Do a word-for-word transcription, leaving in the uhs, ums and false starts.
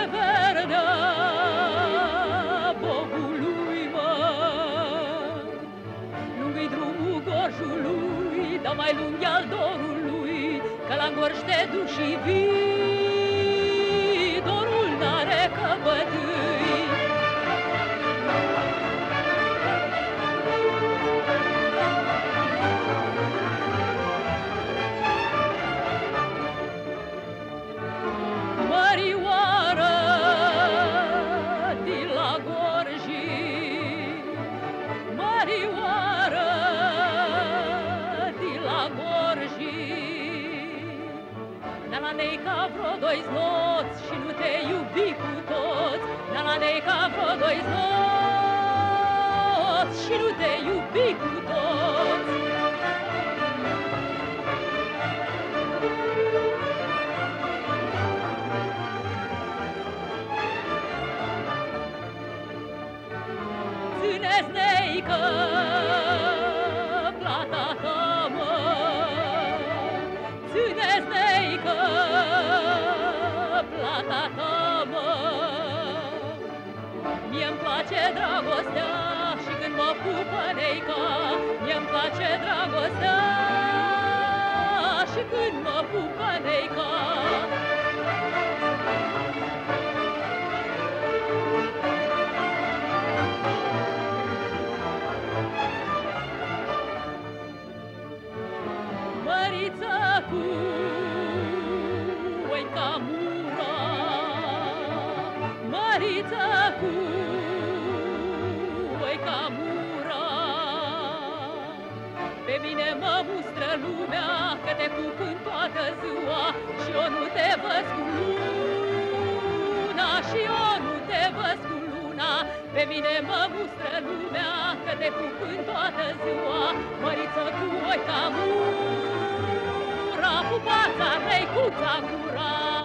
verde bobului, mă. Lung-i drumul gorjului, dar mai lung al dorului, că la ngorște duc și vii, dorul n-are căpătâi. Mărioară de la Gorji, Mărioară de la Gorji, n-a la nei ca vreo doi zloți și nu te iubi cu toți, n-a la nei ca vreo doi zloți și nu te iubi cu toți. Ține-zneică plata ta, mă, ține-zneică plata ta, mă. Mie-mi place dragostea și când mă pupă neica, mie-mi place dragostea și când mă pupă neica. Măriță cu oica mura, Măriță cu oica mura, pe mine mă mustră lumea că te pup în toată ziua și eu nu te văd cu luna, și eu nu te văd cu luna. Pe mine mă mustră lumea că te pup în toată ziua, Măriță cu oica mura, pupața, reicuța, gura.